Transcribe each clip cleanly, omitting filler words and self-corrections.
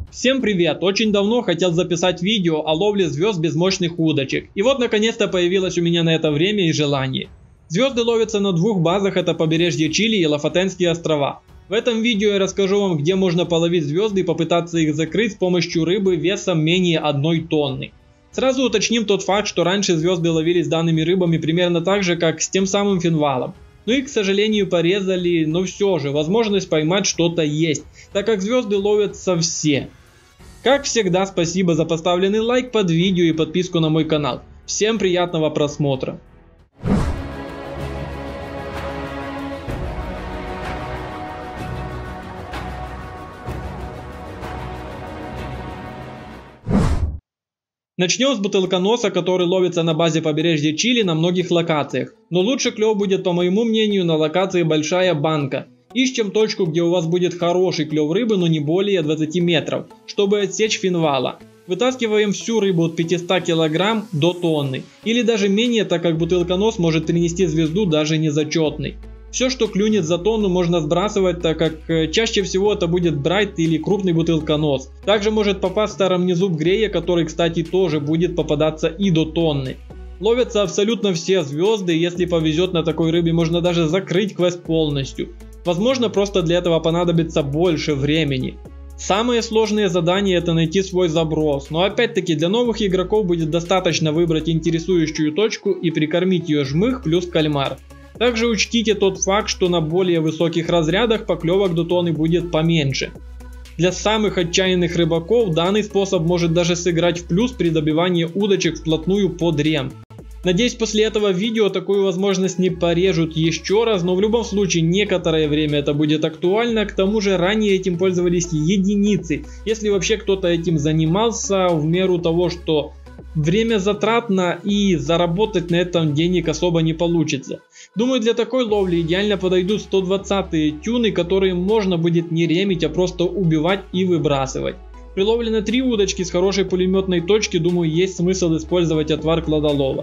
Всем привет! Очень давно хотел записать видео о ловле звезд без мощных удочек. И вот наконец-то появилось у меня на это время и желание. Звезды ловятся на двух базах, это побережье Чили и Лафатенские острова. В этом видео я расскажу вам, где можно половить звезды и попытаться их закрыть с помощью рыбы весом менее 1 тонны. Сразу уточним тот факт, что раньше звезды ловились данными рыбами примерно так же, как с тем самым финвалом. Ну и, к сожалению, порезали, но все же возможность поймать что-то есть, так как звезды ловятся все. Как всегда, спасибо за поставленный лайк под видео и подписку на мой канал. Всем приятного просмотра. Начнем с бутылконоса, который ловится на базе побережья Чили на многих локациях. Но лучше клев будет, по моему мнению, на локации Большая Банка. Ищем точку, где у вас будет хороший клев рыбы, но не более 20 метров, чтобы отсечь финвала. Вытаскиваем всю рыбу от 500 кг до тонны, или даже менее, так как бутылконос может принести звезду даже незачетной. Все, что клюнет за тонну, можно сбрасывать, так как чаще всего это будет брайт или крупный бутылконос. Также может попасть старомнезуб грея, который, кстати, тоже будет попадаться и до тонны. Ловятся абсолютно все звезды, если повезет на такой рыбе, можно даже закрыть квест полностью. Возможно, просто для этого понадобится больше времени. Самые сложные задания — это найти свой заброс, но опять-таки для новых игроков будет достаточно выбрать интересующую точку и прикормить ее жмых плюс кальмар. Также учтите тот факт, что на более высоких разрядах поклевок до тонны будет поменьше. Для самых отчаянных рыбаков данный способ может даже сыграть в плюс при добивании удочек вплотную под рем. Надеюсь, после этого видео такую возможность не порежут еще раз, но в любом случае некоторое время это будет актуально. К тому же ранее этим пользовались единицы, если вообще кто-то этим занимался, в меру того, что время затратно и заработать на этом денег особо не получится. Думаю, для такой ловли идеально подойдут 120-е тюны, которые можно будет не ремить, а просто убивать и выбрасывать. При ловле на 3 удочки с хорошей пулеметной точки, думаю, есть смысл использовать отвар кладолова.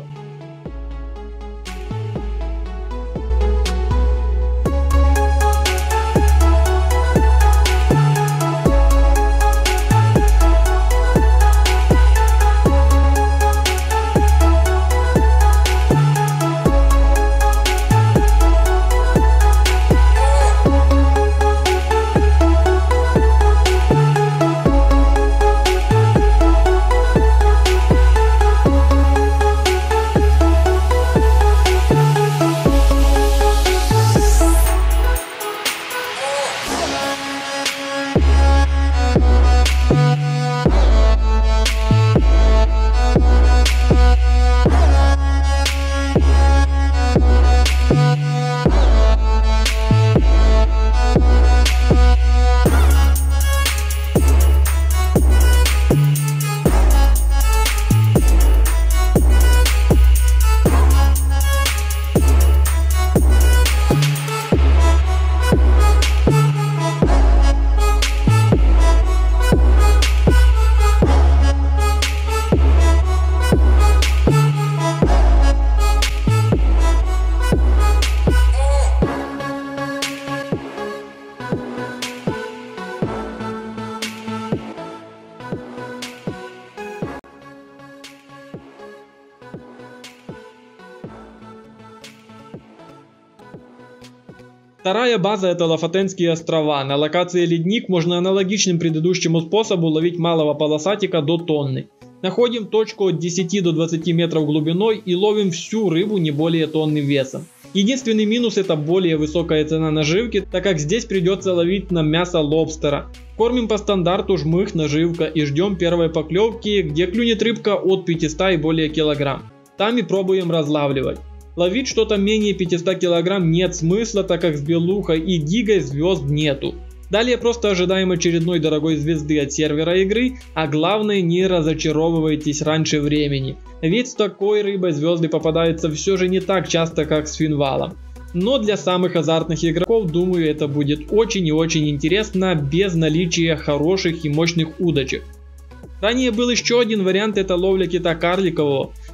Вторая база — это Лафатенские острова. На локации Ледник можно аналогичным предыдущему способу ловить малого полосатика до тонны. Находим точку от 10 до 20 метров глубиной и ловим всю рыбу не более тонны весом. Единственный минус — это более высокая цена наживки, так как здесь придется ловить на мясо лобстера. Кормим по стандарту жмых, наживка и ждем первой поклевки, где клюнет рыбка от 500 и более килограмм. Там и пробуем разлавливать. Ловить что-то менее 500 кг нет смысла, так как с белухой и гигой звезд нету. Далее просто ожидаем очередной дорогой звезды от сервера игры, а главное, не разочаровывайтесь раньше времени. Ведь с такой рыбой звезды попадаются все же не так часто, как с финвалом. Но для самых азартных игроков, думаю, это будет очень и очень интересно без наличия хороших и мощных удочек. Ранее был еще один вариант, это ловля кита карликового.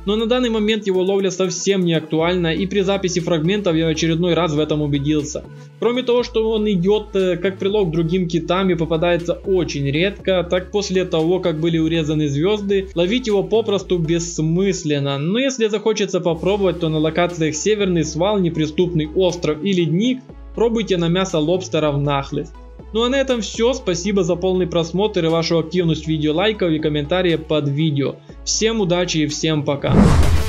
но на данный момент его ловля совсем не актуальна, и при записи фрагментов я в очередной раз в этом убедился. Кроме того, что он идет как прилог к другим китам и попадается очень редко, так после того, как были урезаны звезды, ловить его попросту бессмысленно. Но если захочется попробовать, то на локациях Северный Свал, Неприступный остров и Ледник пробуйте на мясо лобстеров нахлест. Ну а на этом все. Спасибо за полный просмотр и вашу активность в видео, лайков и комментариев под видео. Всем удачи и всем пока.